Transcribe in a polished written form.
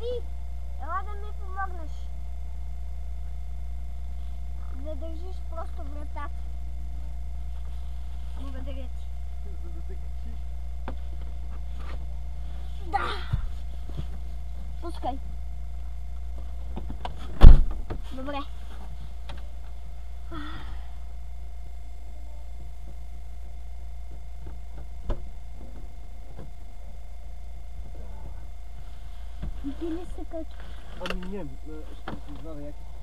Еди, ела да ми помогнеш. Да държиш просто вратата. Благодаря ти. За да се качиш. Да! Пускай. Добре. Ти ли се качва? Ами не, ще ти знам як